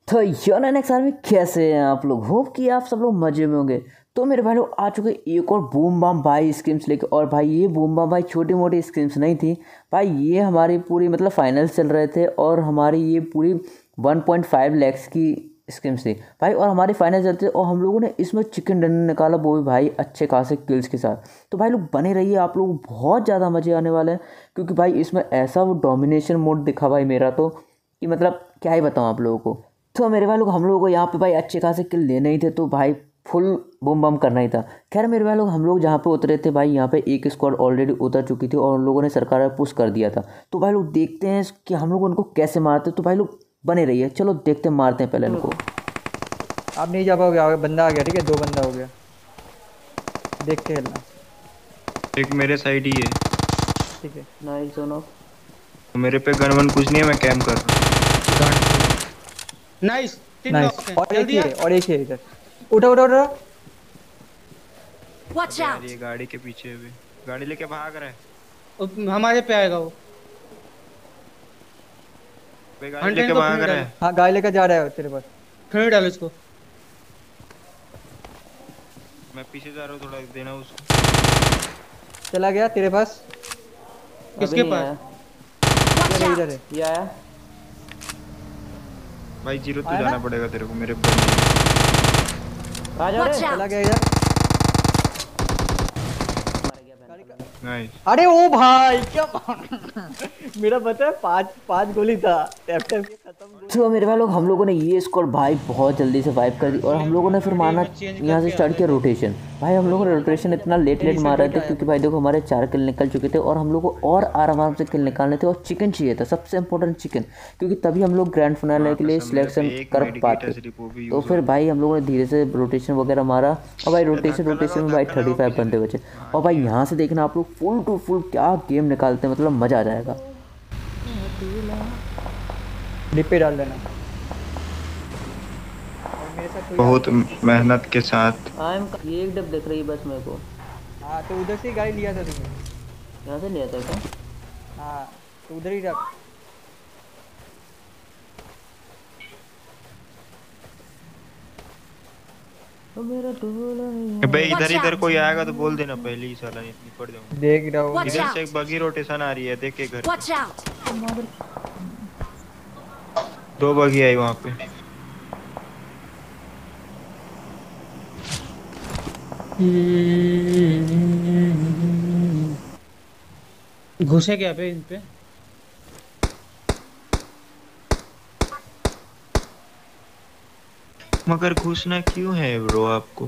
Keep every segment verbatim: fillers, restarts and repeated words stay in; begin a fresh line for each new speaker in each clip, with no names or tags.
तो यो next army कैसे हैं आप लोग। होप कि आप सब लोग मजे में होंगे। तो मेरे भाई लोग आ चुके एक और बूम बम भाई स्कीम्स लेके। और भाई ये बूम बम भाई छोटी मोटी स्कीम्स नहीं थी भाई, ये हमारी पूरी मतलब फाइनल्स चल रहे थे और हमारी ये पूरी वन पॉइंट फाइव लैक्स की स्कीम्स थी भाई। और हमारे फाइनल चलते और हम लोगों ने इसमें चिकन डिनर निकाला, वो भी भाई अच्छे खासे किल्स के साथ। तो भाई लोग बने रहिए, आप लोग बहुत ज़्यादा मज़े आने वाले हैं क्योंकि भाई इसमें ऐसा वो डोमिनेशन मोड दिखा भाई मेरा, तो कि मतलब क्या ही बताऊँ आप लोगों को। तो मेरे भाई लोग हम लोगों को यहाँ पे भाई अच्छे खासे किल लेने ही थे, तो भाई फुल बम बम करना ही था। खैर मेरे भाई लोग हम लोग जहाँ पे उतरे थे भाई, यहाँ पे एक स्क्वाड ऑलरेडी उतर चुकी थी और उन लोगों ने सरकार में पुश कर दिया था। तो भाई लोग देखते हैं कि हम लोग उनको कैसे मारते। तो भाई लोग बने रहिए, चलो देखते हैं, मारते हैं पहले इनको।
आप नहीं जा पाओगे, बंदा आ गया। ठीक है, दो बंदा हो गया, देख के खेलना।
एक मेरे साइड ही है।
ठीक है,
नाइस सुनो।
मेरे पे गन वन कुछ नहीं है, मैं कैम कर रहा हूँ।
Nice
nice. और एक ही है, और एक ही है इधर। उठा उठा उठा।
वॉच
यार
आउट।
ये गाड़ी के पीछे भी गाड़ी लेके भाग रहा है।
हमारे पे आएगा वो।
वे गाड़ी लेके भाग रहा है।
हाँ, गाड़ी लेकर जा रहा है तेरे पास।
खड़े डालो इसको।
मैं पीछे जा रहा हूँ, थोड़ा देना उसको।
चला गया तेरे पास।
किसके पास?
इधर इधर है।
ये आया
भाई जीरो तो
आया
जाना
ना?
पड़ेगा तेरे को मेरे।
आ जा रे।
चला गया इधर।
नाइस।
अरे ओ भाई क्या मेरा पता है, पांच पांच गोली था, टैप टैप के खत्म।
तो मेरे भाई लोग हम लोगों ने ये स्कोर भाई बहुत जल्दी से वाइप कर दी। और हम लोगों ने फिर मारना यहाँ से स्टार्ट किया रोटेशन। भाई हम लोगों ने रोटेशन इतना लेट लेट मार रहे थे क्योंकि भाई देखो हमारे चार किल निकल चुके थे और हम लोग को और आराम आराम से किल निकालने थे। और चिकन चाहिए था, सबसे इंपॉर्टेंट चिकन, क्योंकि तभी हम लोग ग्रैंड फिनाले के लिए सिलेक्शन कर पाते। तो फिर भाई हम लोगों ने धीरे से रोटेशन वगैरह मारा और भाई रोटेशन रोटेशन में भाई थर्टी फाइव बंदे बचे। और भाई यहाँ से देखना आप लोग फुल टू फुल क्या गेम निकालते हैं, मतलब मज़ा आ जाएगा।
डिप पे डाल देना।
बहुत मेहनत के साथ।
आई एम ये एक डब दिख रही है बस मेरे को।
हाँ तो उधर से ही गाड़ी लिया था तुमने।
यहाँ से लिया था क्या?
हाँ तो उधर ही रख।
भाई इधर इधर कोई आएगा तो बोल देना पहले ही, साला निपट जाऊंगा।
देख रहा हूँ
इधर से एक बगी रोटेशन आ रही है, देख के घर
वॉच आउट।
दो बगी आई वहाँ पे।
घुसे क्या पे इन पे?
मगर घुसना क्यों है ब्रो आपको?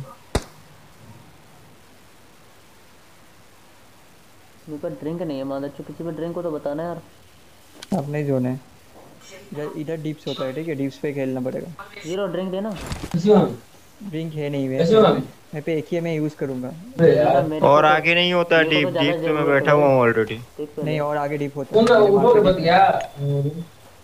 मेरे पास ड्रिंक नहीं है मादर चो, किसी में ड्रिंक को तो बताना यार।
अपने जोन है इधर, इधर डीप्स होता है। ठीक है, डीप्स पे खेलना पड़ेगा।
जीरो ड्रिंक देना।
ड्रिंक है नहीं मेरे मैं पे, एक ही मैं यूज करूंगा।
और आगे नहीं होता डीप, डीप पे मैं बैठा हुआ हूँ ऑलरेडी।
नहीं, और आगे डीप होता है।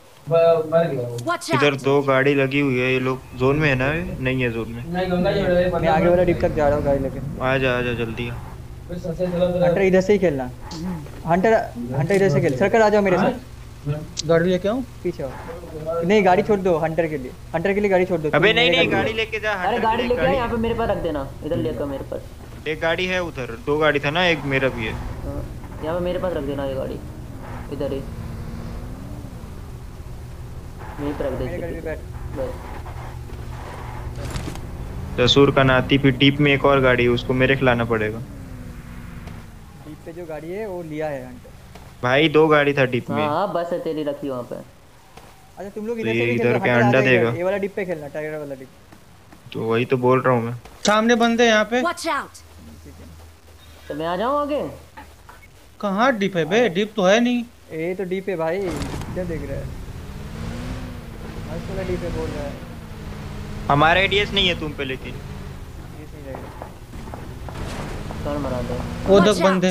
इधर दो गाड़ी लगी हुई है, ये लोग जोन में है ना? नहीं है जोन में।
मैं आगे वाला डीप तक जा रहा हूँ गाड़ी लेके।
आ जा आ जा जल्दी आ।
हंटर इधर से ही खेलना। हंटर हंटर इधर से खेल। सर्कल आ जाओ मेरे साथ।
गाड़ी लेके आऊं?
पीछे आओ। नहीं, गाड़ी छोड़ दो हंटर के लिए। हंटर के लिए गाड़ी छोड़ दो।
अबे नहीं नहीं, गाड़ी लेके जा।
अरे गाड़ी लेके आ, यहाँ पे मेरे पास रख देना। इधर लेकर मेरे पास
एक गाड़ी है, उधर दो गाड़ी था ना, एक मेरा भी है।
यहाँ पे मेरे पास रख देना ये गाड़ी, इधर ही यहीं पर रख दे बस।
जसूर का नाती। फिर डीप में एक और गाड़ी है, उसको मेरे खिलाना पड़ेगा।
डीप पे जो गाड़ी है वो लिया है हंटर।
भाई दो गाड़ी था डीप में।
हाँ बस है तेरी रखी वहाँ पे।
अच्छा तुम लोग
तो
इधर
ये
से भी
इधर
खेलो।
क्या
हंटर
अंडा
आ जाओ
देगा?
इधर, ये वाला डीप पे खेलना, टायर वाला डीप।
तो वही तो बोल रहा हूँ मैं।
सामने बंदे यहाँ पे।
Watch out.
तो मैं आ जाऊँ आगे?
कहाँ डिप है बे? डिप तो है नहीं।
ये तो डीप है भाई, क्या देख रहा है? मस्त वाला डीप है बोल रहा है।
हमारा एडीएस नहीं है तुम पे, लेकिन
ये सही रहेगा।
कौन मरा दे?
वो दो बंदे।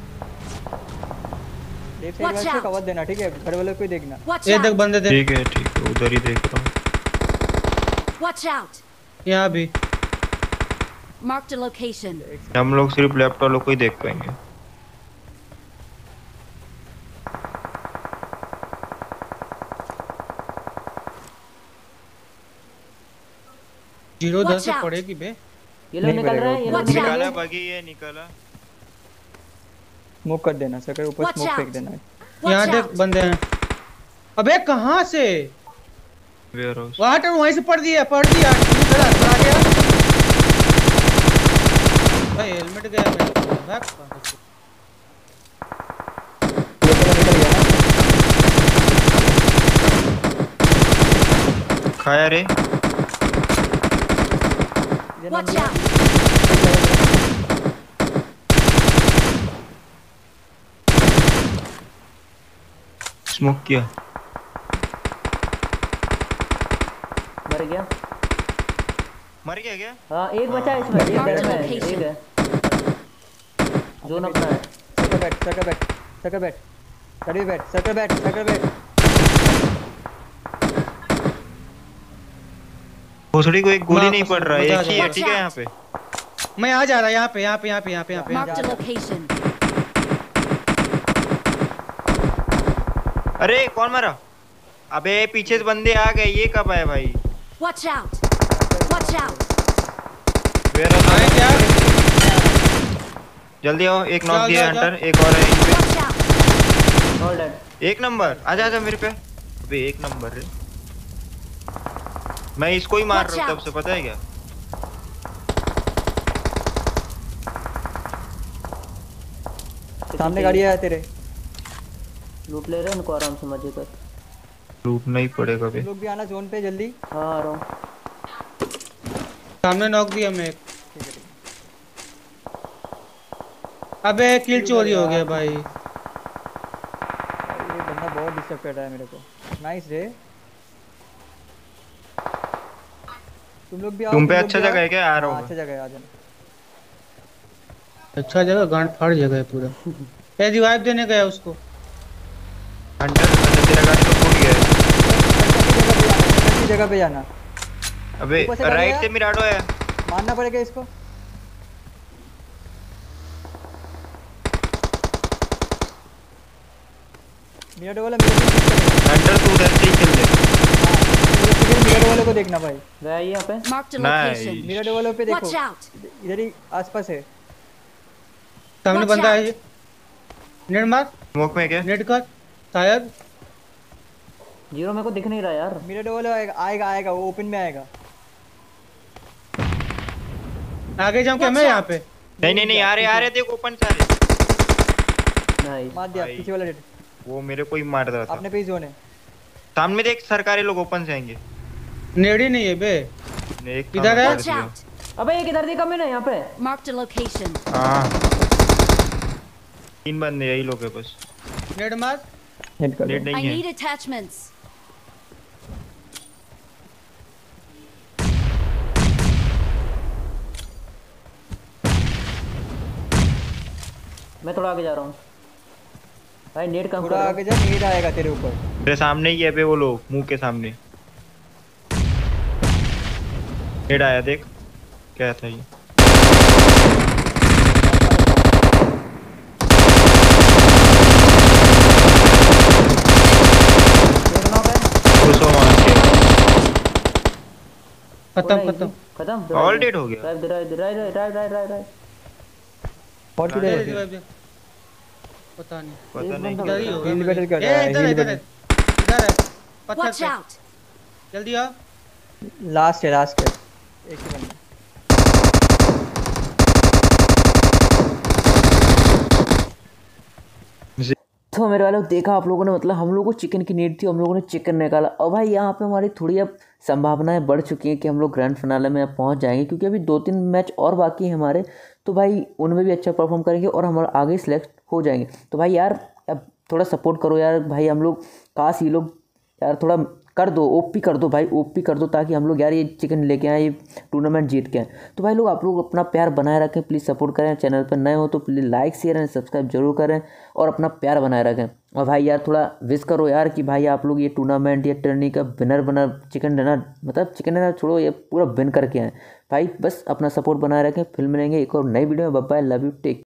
लेफ्ट साइड वाले से कवर देना। ठीक है, घर वाले को ही देखना।
ये देख बंदे देख।
ठीक है ठीक है, उधर ही देख रहा हूँ।
Watch out.
यहाँ भी।
Mark the location.
हम लोग सिर्फ लेफ्ट वालों को ही देख पाएंगे।
जीरो दस
Watch
से
out.
पड़ेगी बे।
ये लोग
नहीं
निकल रहे हैं, ये लोग
Watch
निकल
out.
रहे
निकाला
हैं।
बगी ये निकाला।
स्मोक कर देना सकर, ऊपर
Watch
स्मोक
out.
फेंक देना।
यहाँ
Watch
देख
out.
बंदे हैं। अबे कहाँ से?
Warehouse.
वहाँ तो वहीं से पड़ दिया पड़ दिया इधर आ गया। भाई हेलमेट गया मेरा। भाग कहाँ से?
ये तो निकल गया ना।
खाया रे।
ये ना
Watch
दिया।
out.
स्मोक किया।
मर गया।
मर गया क्या?
हाँ एक बचा है इसमें, एक
Mark
घर
the
में है,
location.
एक है। जोन अपना है।
सर्कल बैठ, सर्कल बैठ, सर्कल बैठ, सर्कल बैठ, सर्कल बैठ, सर्कल बैठ।
भोसड़ी को एक गोली
माँ
नहीं
कसम,
पड़ रहा है,
मजा आ
एक ही है,
जाएगा।
ठीक है यहाँ पे।
मैं आ जा रहा यहाँ पे यहाँ पे यहाँ पे यहाँ पे यहाँ पे।
Marked a location.
अरे कौन मारा? अबे पीछे से बंदे आ गए, ये कब आए भाई?
Watch out. Watch out.
Where
आए क्या?
जल्दी आओ, एक नॉक
जा,
दिया
जा, जा।
हंटर, एक और है इन पे।
Watch out.
All dead.
एक नंबर, आजा आजा मेरे पे। अबे एक नंबर रे। मैं इसको ही मार
Watch
रहा हूँ
out.
तब से, पता है क्या?
सामने गाड़ी आया तेरे।
लूट ले रहे हैं इनको आराम से, मजे कर।
लूटना ही पड़ेगा बे।
तुम लोग भी आना जोन पे जल्दी।
हाँ आ रहा हूँ।
सामने नॉक दिया मैं एक। अबे किल चोरी हो गया भाई।
ये बंदा बहुत डिस्टर्ब कर रहा है मेरे को। नाइस रे। तुम लोग भी आओ।
तुम पे
लोग
अच्छा
भी आओ।
जगह है क्या? आ रहा
हाँ,
हूँ
अच्छा जगह है, आ जाना।
अच्छा जगह गांड फाड़ जगह है पूरा। ये रिवाइव देने गया उसको।
हंटर। अच्छा तेरा गाड़ी तो फूट गया है।
सेंटर की जगह पे जाना।
अबे
ऊपर से गाड़ी
राइट
आया?
से मिराडो है।
मारना पड़ेगा इसको। मिराडो वाला मेरे को किस करेगा?
हंटर तू उधर से ही चल ले।
मिराडो वाले को देखना भाई।
गया ये यहाँ पे।
Marked a
Nice.
location.
मिराडो वालों पे देखो।
Watch out.
इधर ही आसपास है।
सामने
Watch
बंदा
out.
है ये। नेट मार
स्मोक में क्या?
नेट कर शायद।
जीरो मेरे को दिख नहीं रहा यार।
मिराडो वाला आएगा आएगा आएगा, वो ओपन में आएगा।
आगे जाऊँ क्या मैं यहाँ पे?
नहीं नहीं नहीं, आ रहे आ रहे, देख ओपन से आ रहे।
नाइस।
मार दिया
भाई।
पीछे वाला डेड।
वो मेरे को ही मार रहा था।
अपने पे ही जोन है।
सामने देख, सरकारी लोग ओपन से आएंगे।
नेट ही नहीं है बे।
ने एक
इधर है?
काम कर
Watch
दिया।
out.
अबे ये किधर दिखा मैंने यहाँ पे?
Marked a location.
हाँ तीन बंदे यही लोग है बस।
नेट मार।
हिट कर
नेट
दो।
I
नहीं है।
need attachments.
मैं थोड़ा आगे जा रहा हूँ भाई। नेट कम
थोड़ा
कर।
आगे जा, नीड आएगा तेरे ऊपर।
मेरे सामने ही है बे वो लोग, मुंह के सामने। हेड आया देख, क्या था ये? दो सौ मार के
खत्म खत्म।
खत्म।
ऑल डेड हो गया।
Right right right right right right right.
और
दे
किधर
दे
है?
रिवाइव दे। पता नहीं
पता नहीं
इधर ही होगा।
Heal battle कर
ए,
रहा है,
इधर है,
heal
इधर है इधर है पत्थर
Watch
पे।
out.
जल्दी आ।
लास्ट है, लास्ट है। एक ही बंदा।
तो मेरे वालों देखा आप लोगों ने, मतलब हम लोगों को चिकन की नीड थी, हम लोगों ने चिकन निकाला। और भाई यहाँ पे हमारी थोड़ी अब संभावनाएं बढ़ चुकी हैं कि हम लोग ग्रैंड फिनाले में अब पहुँच जाएंगे, क्योंकि अभी दो तीन मैच और बाकी हैं हमारे। तो भाई उनमें भी अच्छा परफॉर्म करेंगे और हम आगे सिलेक्ट हो जाएंगे। तो भाई यार अब थोड़ा सपोर्ट करो यार भाई। हम लोग काश ये लोग यार थोड़ा कर दो, ओपी कर दो भाई, ओपी कर दो, ताकि हम लोग यार ये चिकन लेके आए, ये टूर्नामेंट जीत के आए। तो भाई लोग आप लोग अपना प्यार बनाए रखें, प्लीज़ सपोर्ट करें। चैनल पर नए हो तो please like share and subscribe जरूर करें और अपना प्यार बनाए रखें। और भाई यार थोड़ा विश करो यार कि भाई आप लोग ये टूर्नामेंट या टर्नी का विनर बना, चिकन डिनर, मतलब चिकन डिनर छोड़ो, ये पूरा विन करके आए भाई। बस अपना सपोर्ट बनाए रखें। फिर मिलेंगे एक और नई वीडियो में। Bye bye, love you, take.